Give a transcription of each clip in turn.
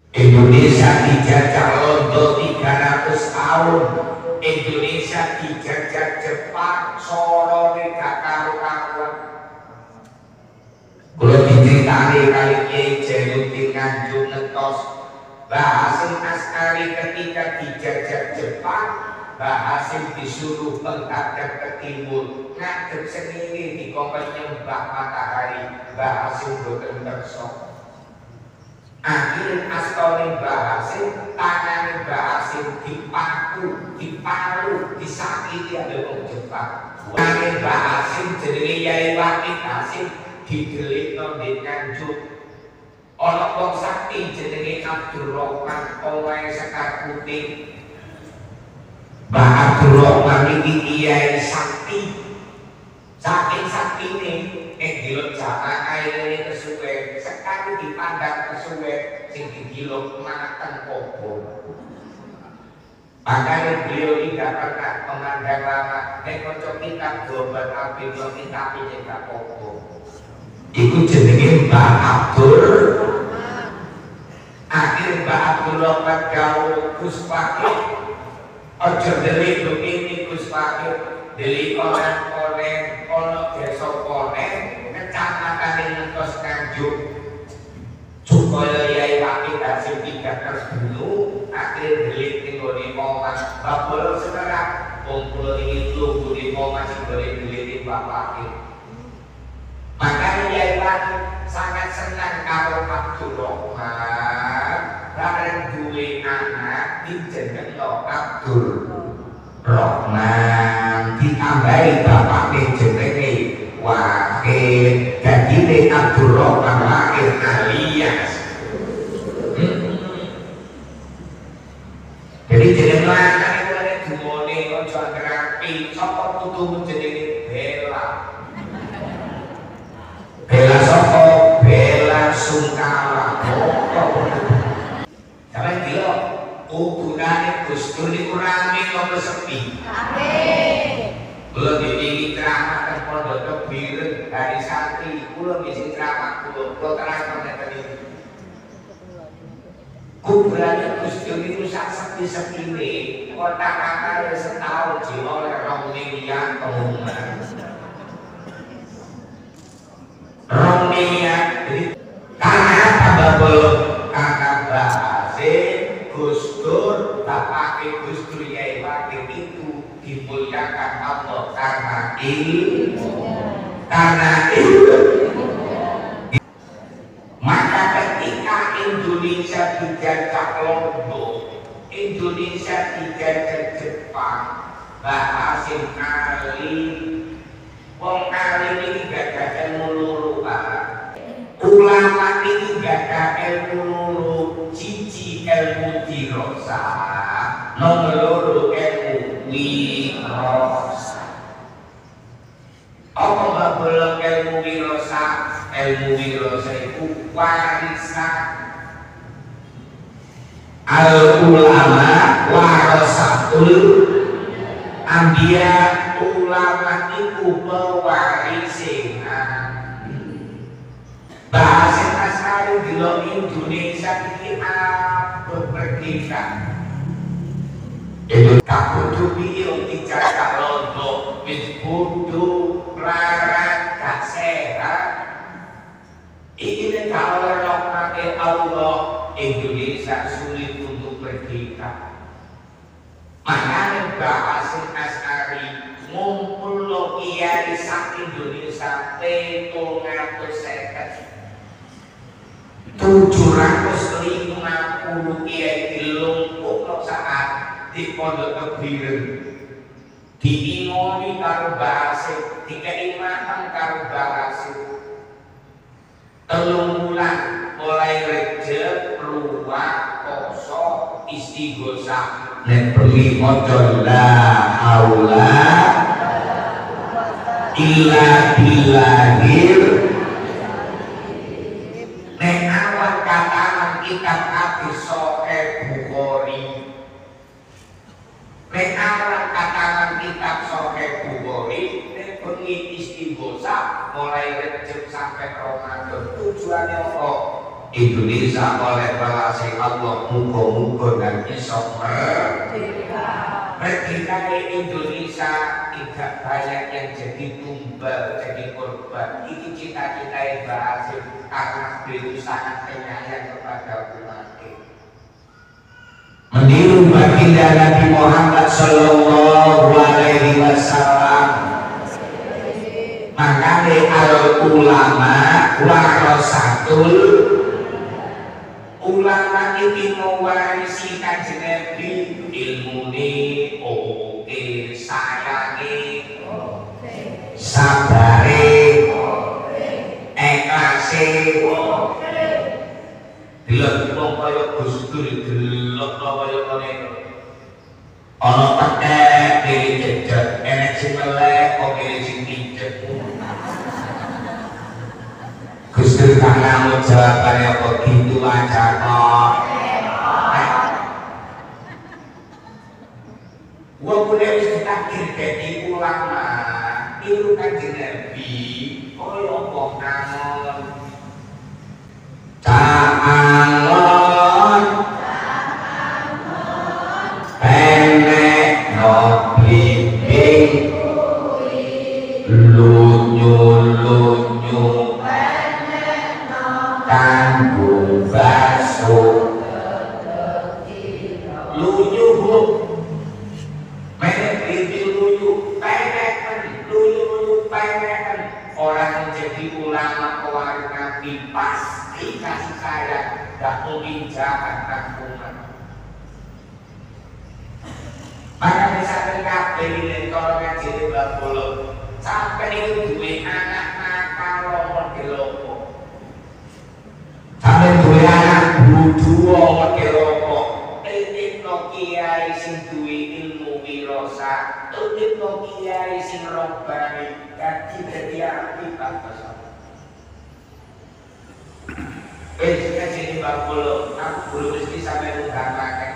Indonesia dijajah Londo 300 tahun. Indonesia dijajah Jepang, sorone gak karu-karuan. Kula diceritani kali Kiai Jainuddin Nganjuk ngetos Mbah Hasyim Asy'ari ketika dijajah Jepang, Mbah Hasyim disuruh menghadap ke timur, ngadep sendiri di kongkon nyembah matahari. Mbah Hasyim boten kersa. Akhirnya astone Mbah Hasyim, tangan Mbah Hasyim dipaku, dipalu, disakiti ada wong Jepang. Tangan Mbah Hasyim jenenge Yai Wahid Hasyim didelikno ndek Nganjuk. Ana wong sakti jenenge Abdul Rahman omahe Sekar Putih. Mbah Abdul Rahman iki kiai sakti. Saking saktine dilok jamaah airene kesuwen, sekali dipandang kesuwen sing digilok mateng kobong. Makanya beliau tidak pernah memandang lama. Kocok kitab dobat abid lo kitab ini gak kobong. Iku jenenge Mbah Abdul. Akhir Mbah Abdul Rahman gaul Gus Fakih. Ojo delik begini Gus Fakih. Deli kolen-kolen, ono desa kolen, kecamatan yang ngetos Nganjuk. Supaya Yai Wahid Hasyim tidak tersebut, akhirnya delik tinggali momas. Bapak sekarang, kumpul ini tubuh di momas yang boleh delik Bapak. Makanya Yai Wahid sangat senang kalau Abdul Rahman bareng duwe anak dijenengno Abdul Rahman, ditambahi bapaknya jenenge Wahid, dadine Abdul Rahman Wahid alias. Jadi jeneng lanang iku ana dumone aja ngerapi, sapa putumu jenenge Bella. Bella sapa? Bella Sungkawa. Sampeyan delok hubungane Gus Dur niku rame apa sepi? Rame. Kula diwingi ceramah teng Pondok Kebireng hari santri, kula ngisi ceramah kula terangkan ngeten iki. Kuburane Gus Dur niku sak sepi-sepine, kotak-kotak setahun jiwa oleh 2 miliar pengumuman. 2 miliar. Karena apa Bapak? Karena Mbah Hasyim, Gus Dur, bapaknya Gus Dur Yai Wahid itu dimuliakan Allah karena ilmu. Maka ketika Indonesia dijajah Londo, Indonesia dijajah Jepang, Mbah Hasyim alim, wong alim ini gak ada ilmu loro Pak. Ulama ini gak ada ilmu loro, cici ilmu dirosah, nomor loro ilmu wirosah. Apa mbak bolong ilmu wirosah? Ilmu wirosah itu warisan. Al ulama warasatul anbiya, ulama itu pewarisi. Bahasa Asy'ari di Indonesia ini apa merdeka? Itu tak kudu biyo dijajah Londo, wis kudu larat gak sehat. Ini kalau rahmati Allah, Indonesia sulit untuk merdeka. Makanya Bahasa Asy'ari ngumpul lo kiai sak Indonesia 350. 750 kiai dilumpuhno saat di Pondok Kebireng, diimoni karo Mbah Hasyim, dikeimanan karo Mbah Hasyim. 3 bulan mulai Rejab, Ruwah, Poso, Istighosah, nek bengi maca la haula illa billahil. Nek awak katakan kitab hadis Sahih Bukhari, nek awak katakan kitab Sahih Bukhari, nek bengi Istighosah mulai Rejab sampai Ramadan, tujuannya apa? Indonesia oleh balasi Allah muga-muga dan iso merdeka. Indonesia tidak banyak yang jadi tumbal, jadi korban. Ini cita-cita yang berhasil karena beliau sangat penyayang kepada umatnya. Meniru baginda Nabi Muhammad Sallallahu Alaihi Wasallam. Makanya al ulama warasatul, ulama ini mewarisi kanjeng Nabi, ilmu ini, oke, sayangi, sabare, ekase, delok wong kaya Gus Dur, delok kaya ngene. Ana tekek dhewe jejet, enek sing melek kok dhewe sing pijet. Gus Dur kamu jawabannya apa gitu aja kok. Wong kuwi wis ditakdir dadi ulama, niru kanjeng Nabi, kaya apa kangen. Tangan penek no blimbing lunyu-lunyu kanggo baso lunyu bu penek blimbing lunyu peneken lunyu-lunyu peneken. Orang menjadi ulama pewaris Nabi pasti kasih sayang, gak mungkin jahat tanggungan. Maka misalnya kabeh ini kalau ngaji di Bapolo sampai itu duwe anak nakal model lopo, sampai duwe anak budu model lopo, titip no kiai sing duwe ilmu wirosa, titip no kiai sing robbani, dadi api bagus. Jika sini Bapolo, aku belum mesti sampai menggambarkan.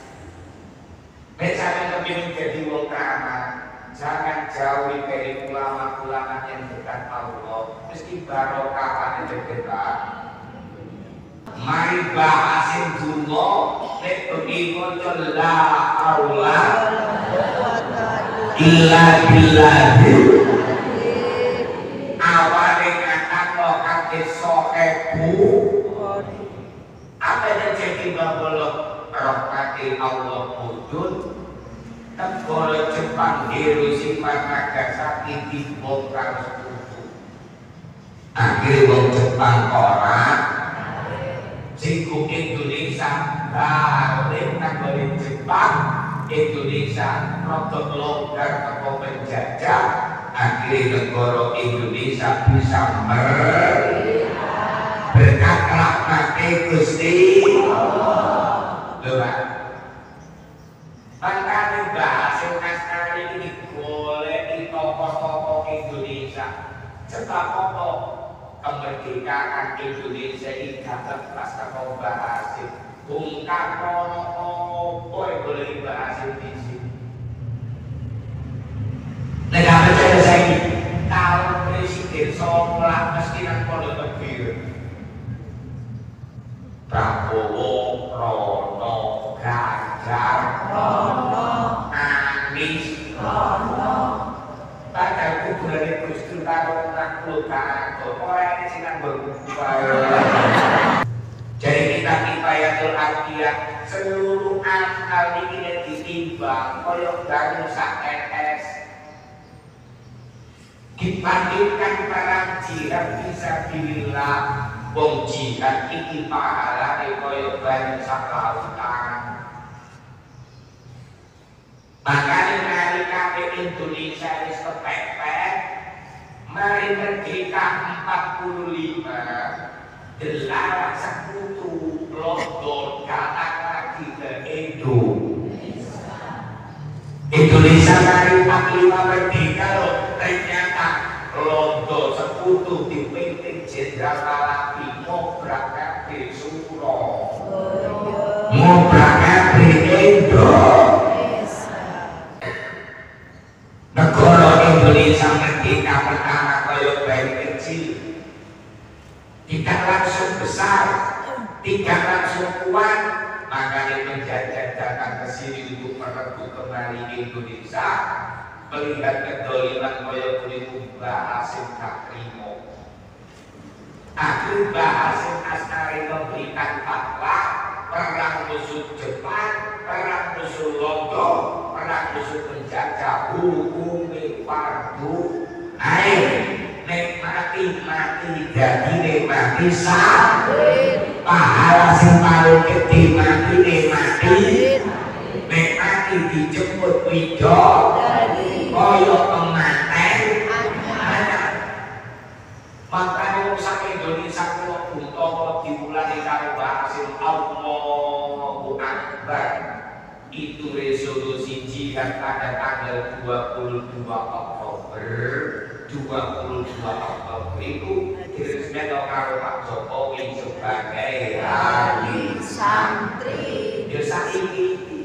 Sampai kepingin jadi wong ramah, jangan jauhi dari ulama-ulama yang dekat Allah. Mesti barokah pada dekat. Mari bahasin dungo, nek pengingon la aula illa billahi. Awale ngatakno kate sohebu. Apa yang jadi Bapolo? Rahmati Allah mudun. Negara Jepang Hiroshima Nagasaki dibongkar sekutu. Akhirnya wong Jepang orang singgung Indonesia balik negara Jepang. Indonesia rotok longgar ke penjajah. Akhirnya negara Indonesia bisa berkat rahmat Gusti Allah. Makanya bahasa Asari ini boleh di tokoh-tokoh Indonesia. Sebab apa kemerdekaan Indonesia ini dapat pas kau bahasa. Bung Karno boleh dibahas di sini. Negara percaya saya ini kalau presiden somlah mesti nak pondok tebir. Prabowo, Rono, Ganjar, Anies, padahal kuburan Gus Dur karo nak lukato, orang ini sih nak berubah. Jadi kita Kifayatul Aqiyah seluruh akal ini ditimbang, koyok bangun sak NS. Dibandingkan para jihad fisabilillah, wong jihad iki pahalane kaya banyu sak lautan. Makanya mari kabeh Indonesia wis kepepet, mari merdeka 45, dilarang sekutu London datang lagi ke Indonesia mari 45 merdeka loh, ternyata Londo sekutu dipimpin Jenderal Malabi ngobrak kabeh Suro, ngobrak kabeh Indo. Negara Indonesia merdeka pertama kaya bayi kecil, tidak langsung besar. makanya menjajah datang ke sini untuk merebut kembali Indonesia. Melihat kedoliman kaya kuliku Mbah Hasyim tak terima. Akhir Mbah Hasyim Asy'ari memberikan fatwa perang musuh Jepang, perang musuh Londo, perang musuh penjajah hukumnya fardu ain. Nek mati jadi nek mati sahid. Pahala sing paling gede mati nek mati dijemput widodari kaya pengantin anak. Makanya wong sak Indonesia kula utama diwulani karo Mbah Hasyim Allahu Akbar. Itu resolusi jihad pada tanggal 22 Oktober. 22 Oktober itu diresmikan karo Pak Jokowi sebagai hari santri. Ya saiki